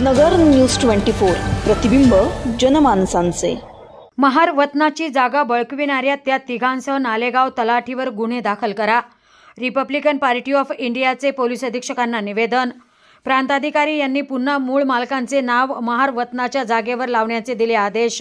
नगर News 24 प्रतिबिंब जनमानसांचे। महार वतनाची जागा बळकविणाऱ्या त्या तिघांसह नालेगाव तलाठीवर गुन्हे दाखल करा। रिपब्लिकन पार्टी ऑफ इंडियाचे पोलीस अधीक्षकांना निवेदन। प्रांताधिकारी यांनी पुन्हा मूळ मालकांचे नाव महार वतनाच्या जागेवर लावण्याचे दिले आदेश।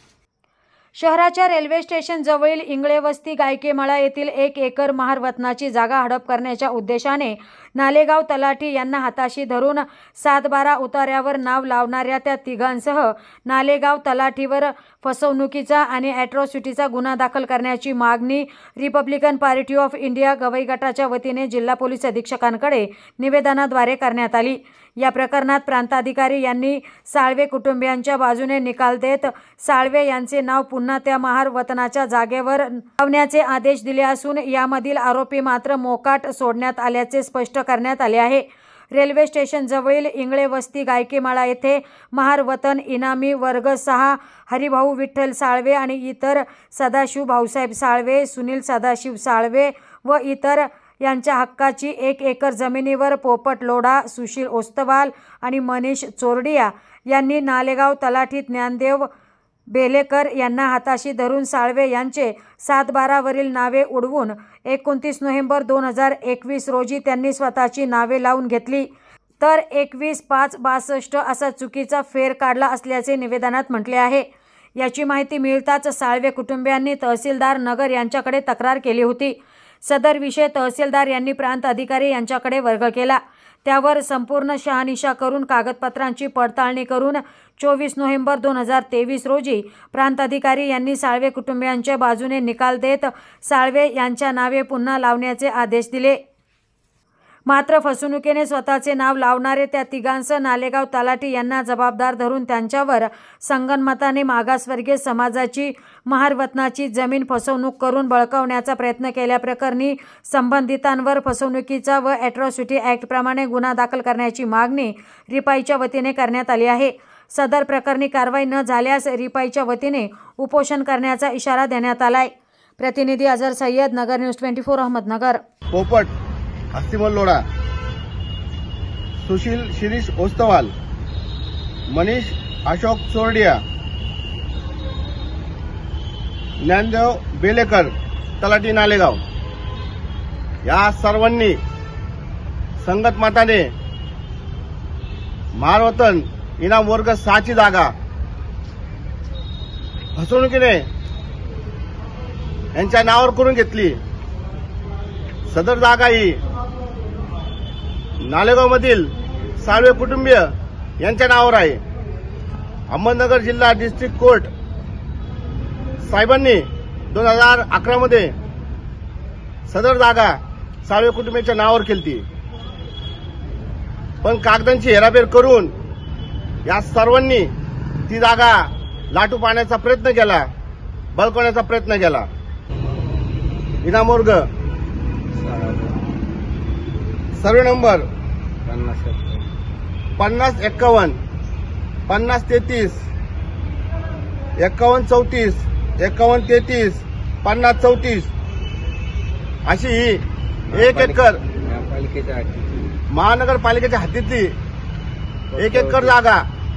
शहराच्या रेल्वे स्टेशन जवळील इंगळे वस्ती गायकेमाळा येथील 1 एकर महार वतनाची जागा हडप करण्याच्या उद्देशाने नालेगाव तलाठी यांना हाताशी धरून 7-12 उतार्यावर नाव लावणाऱ्या त्या तिघांसह नालेगाव तलाठीवर फसवणुकीचा आणि ॲट्रॉसिटीचा गुन्हा दाखल करण्याची मागणी Republican Party of India Gavai गटाच्या वतीने जिल्हा पोलीस अधीक्षकांकडे निवेदनाद्वारे करण्यात आली। या प्रकरणात प्रांताधिकारी यांनी साळवे कुटुंबियांच्या बाजूने निकाल देत साळवे यांचे नाव पुन्हा त्या महार वतनाच्या जागेवर लावण्याचे आदेश दिले असून यामधील आरोपी मात्र मोकाट सोडण्यात आल्याचे स्पष्ट करण्यात आले आहे। रेल्वे स्टेशन जवळील इंगळे वस्ती गायकेमाळा येथे महार वतन इनामी वर्ग 6 हरिभाऊ विठ्ठल साळवे आणि इतर सदाशिव भाऊसाहेब साळवे, सुनील सदाशिव साळवे व इतर यांच्या हक्काची 1 एकर जमिनीवर पोपट लोढा, सुशील ओस्तवाल आणि मनीष चोरडिया यांनी नालेगाव तलाठी ज्ञानदेव बेलेकर यांना हाताशी धरून साळवे यांचे 7-12 वरील नावे उडवून 29 नोव्हेंबर 2021 रोजी त्यांनी स्वतःची नावे लावून घेतली, तर 21/5/62 असा चुकीचा फेर काढला असल्याचे निवेदनात म्हटले आहे। याची माहिती मिळताच साळवे कुटुंबियांनी तहसीलदार नगर यांच्याकडे तक्रार केली होती। सदर विषय तहसीलदार यांनी प्रांत अधिकारी यांच्याकडे वर्ग केला। त्यावर संपूर्ण शहानिशा करून कागदपत्रांची पडताळणी करून 24 नोव्हेंबर 2023 रोजी प्रांत अधिकारी यांनी साळवे कुटुंबियांच्या बाजूने निकाल देत साळवे यांच्या नावे पुन्हा लावण्याचे आदेश दिले। मात्र फसवणुकीने स्वतःचे नाव लावणारे त्या तिघांसह नालेगाव तलाठी यांना जबाबदार धरून त्यांच्यावर संगनमताने मागासवर्गीय समाजाची महार वतनाची जमीन फसवणूक करून बळकावण्याचा प्रयत्न केल्याप्रकरणी संबंधितांवर फसवणुकीचा व ॲट्रॉसिटी ॲक्टप्रमाणे गुन्हा दाखल करण्याची मागणी रिपाईच्या वतीने करण्यात आली आहे। सदर प्रकरणी कारवाई न झाल्यास रिपाईच्या वतीने उपोषण करण्याचा इशारा देण्यात आलाय। प्रतिनिधी अजहर सय्यद, नगर न्यूज 24, अहमदनगर। पोपट हस्तिमल लोढा, सुशील शिरीष ओस्तवाल, मनीष अशोक चोरडिया, ज्ञानदेव बेलेकर तलाठी नालेगाव या सर्वांनी संगतमताने महार वतन इनाम वर्ग 6 ची जागा फसवणुकीने यांच्या नावावर करून घेतली। सदर जागा ही नालेगाव मधील साळवे कुटुंबीय यांच्या नावावर आहे। अहमदनगर जिल्हा डिस्ट्रिक्ट कोर्ट साहेबांनी 2011 मध्ये सदर जागा साळवे कुटुंबियांच्या नावावर केली, पण कागदांची हेराफेर करून या सर्वांनी ती जागा लाटू पाडण्याचा प्रयत्न केला, बळकवण्याचा प्रयत्न केला। इनाम वर्ग सर्वे नंबर 5051, 5033, 5134, 5133, 5034 अशी ही 1 एकर महानगरपालिकेच्या हद्दीतली 1 एकर जागा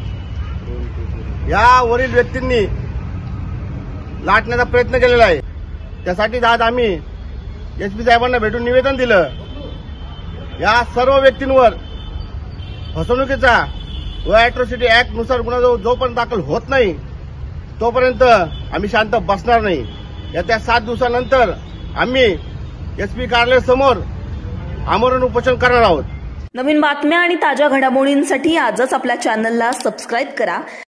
या वरील व्यक्तींनी लाटण्याचा प्रयत्न केलेला आहे। त्यासाठी आज आम्ही एसपी साहेबांना भेटून निवेदन दिलं। या सर्व व्यक्तींवर फसवणुकीचा व ॲट्रॉसिटी ॲक्ट नुसार गुन्हा जोपर्यंत दाखल होत नाही तोपर्यंत आम्ही शांत बसणार नाही। येत्या 7 दिवसानंतर आम्ही एसपी कार्यालयासमोर आमरण उपोषण करणार आहोत। नवीन बातम्या आणि ताज्या घडामोडींसाठी आजच आपल्या चॅनलला सबस्क्राईब करा।